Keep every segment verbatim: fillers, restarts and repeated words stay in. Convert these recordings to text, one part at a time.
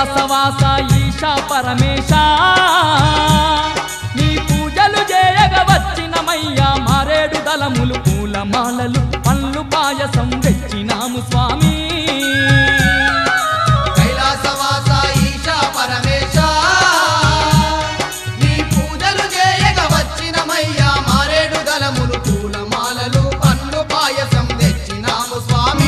కైలాసవాస ఈశా పరమేశ నీ పూజలు చేయగ వచ్చినమయ్యా మారేడు దళములు పూలమాలలు పళ్ళు పాయసం తెచ్చినాము స్వామి కైలాసవాస ఈశా పరమేశ నీ పూజలు చేయగ వచ్చినమయ్యా మారేడు దళములు పూలమాలలు పళ్ళు పాయసం తెచ్చినాము స్వామి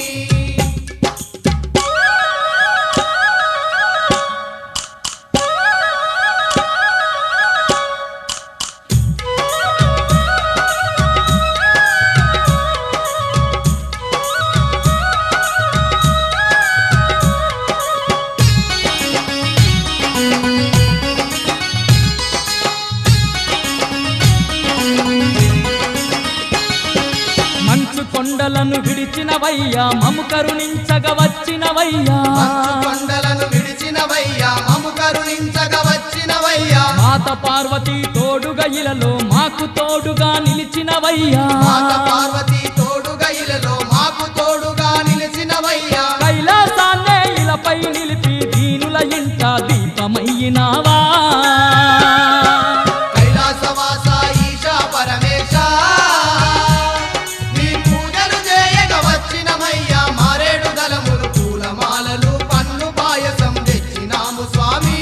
కొండలను విడిచినవయ్యా మము కరుణించగ వచ్చినవయ్యా కొండలను విడిచినవయ్యా మము కరుణించగ వచ్చినవయ్యా మాత పార్వతి తోడుగా ఇలలో మాకు తోడుగా నిలిచినవయ్యా మాత పార్వతి తోడుగా ఇలలో మాకు తోడుగా నిలిచినవయ్యా కైలాసాన్నే ఇలపై నిలిపి దీనుల ఇంట దీపమయ్యినావా కైలాసవాస ఈశా పరమేశ మారేడు దళములు పూలమాలలు పన్ను పాయసం తెచ్చినాము స్వామి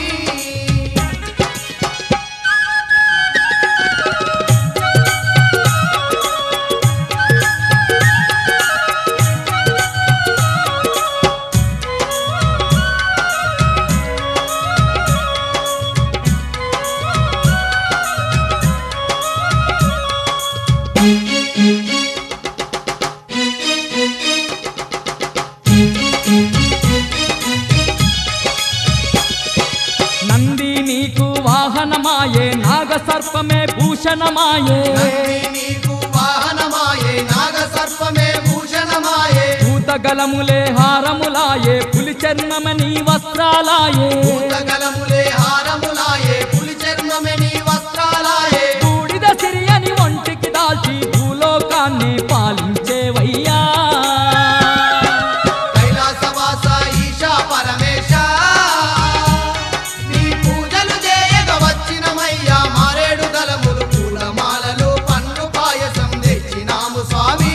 నంది నీకు వాహనమాయే నాగ సర్పమే భూషణమాయే నీకు వాహనమాయే నాగ సర్పమే భూషణమాయే భూతగలములే హారములాయే పులి చర్మమే నీ వస్త్రాలాయే భూతగలములే హారములాయే పులి చర్మమే నీ వస్త్రాలాయే బూడిద సిరియని ఒంటికి దాల్చి భూలోకాన్ని పాలించేవయ్యా కైలాసవాస ఈశా పరమేశ నీ పూజలు చేయగ వచ్చినమయ్యా మారేడు దళములు పూలమాలలు పన్ను పాయసం తెచ్చినాము స్వామి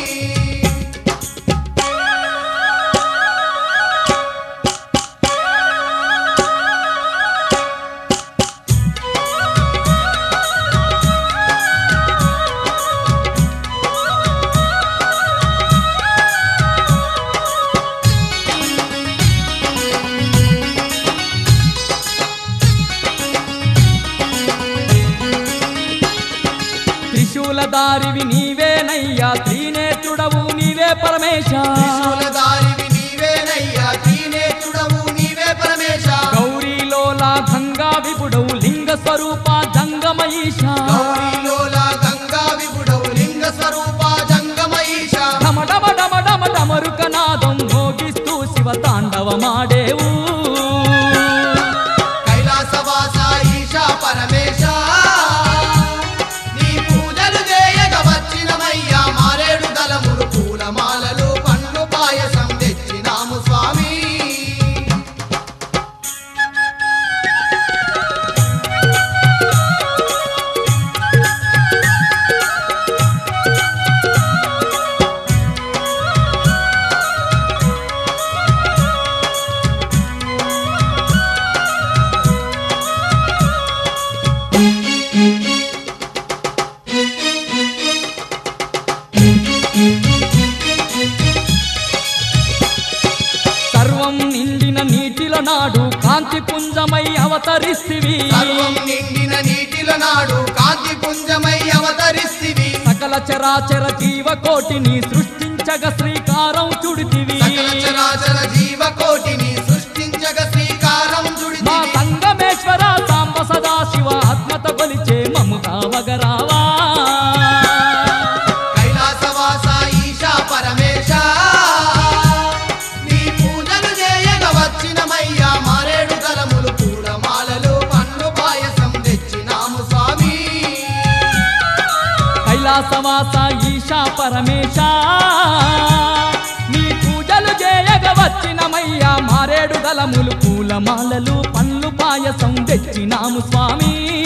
త్రిశూలధారివి నీవేనయ్యా త్రినేత్రుడవు నీవే పరమేశ త్రిశూలధారివి నీవేనయ్యా త్రినేత్రుడవు నీవే పరమేశ గౌరీలోలా గంగా విపుడవు లింగ స్వరూప జంగమయీశ గౌరీలోలా గంగా విపుడవు లింగ స్వరూప జంగమయీశ డమ డమ డమ డమ డమరుకనాదం మోగిస్తూ శివ తాండవమాడేవు కైలాసవాస ఈశా పరమేశ నీ పూజలు చేయగ వచ్చినమయ్యా మారేడు దళములు పూలమాలలు పండ్లు పాయసం తెచ్చినాము స్వామి సర్వం నిండిన నీటిల నాడు కాంతి పుంజమై అవతరిస్తివి సర్వం నిండిన నీటిల నాడు కాంతి పుంజమై అవతరిస్తివి సకల చరాచర జీవకోటిని సృష్టించగ శ్రీకారం చుడితివి సకల చరాచర జీవకోటిని సృష్టించగ శ్రీకారం మా చుడితివి సంగమేశ్వర సాంబ సదాశివ ఆత్మత కొలిచే మము కావగరావా కైలాసవాస ఈశా పరమేశ నీ పూజలు చేయగ వచ్చినమయ్యా మారేడు దళములు పూలమాలలు పన్ను పాయసం తెచ్చినాము స్వామి కైలాసవాస ఈశా పరమేశ నీ పూజలు చేయగ వచ్చినమయ్యా మారేడు దళములు పూల పూలమాలలు పండ్లు పాయసం తెచ్చినాము స్వామి